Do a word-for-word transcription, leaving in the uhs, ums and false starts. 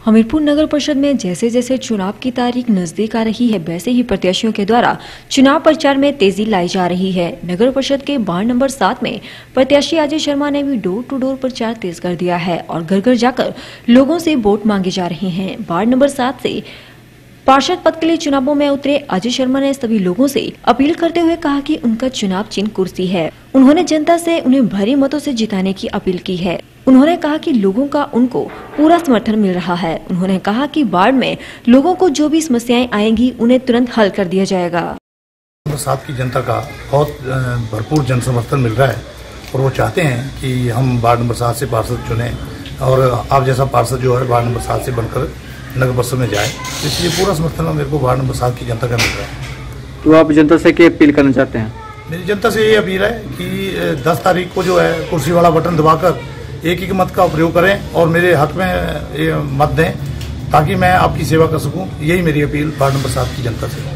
हमीरपुर नगर परिषद में जैसे जैसे चुनाव की तारीख नजदीक आ रही है, वैसे ही प्रत्याशियों के द्वारा चुनाव प्रचार में तेजी लाई जा रही है। नगर परिषद के वार्ड नंबर सात में प्रत्याशी अजय शर्मा ने भी डोर टू डोर प्रचार तेज कर दिया है और घर घर जाकर लोगों से वोट मांगे जा रहे हैं। वार्ड नंबर सात से पार्षद पद के लिए चुनावों में उतरे अजय शर्मा ने सभी लोगों से अपील करते हुए कहा कि उनका चुनाव चिन्ह कुर्सी है। उन्होंने जनता से उन्हें भारी मतों से जिताने की अपील की है। उन्होंने कहा कि लोगों का उनको पूरा समर्थन मिल रहा है। उन्होंने कहा कि वार्ड में लोगों को जो भी समस्याएं आएंगी उन्हें तुरंत हल कर दिया जाएगा। सात की जनता का बहुत भरपूर जन समर्थन मिल रहा है और वो चाहते हैं कि हम वार्ड नंबर सात से पार्षद चुने और आप जैसा पार्षद जो है वार्ड नंबर सात से बनकर नगर परिषद में जाए। इसलिए पूरा समर्थन मेरे को वार्ड नंबर सात की जनता का मिल रहा है। तो आप जनता से क्या अपील करना चाहते हैं? मेरी जनता से ये अपील है कि दस तारीख को जो है कुर्सी वाला बटन दबाकर एक ही मत का प्रयोग करें और मेरे हक में ये मत दें ताकि मैं आपकी सेवा कर सकूं। यही मेरी अपील वार्ड नंबर सात की जनता से।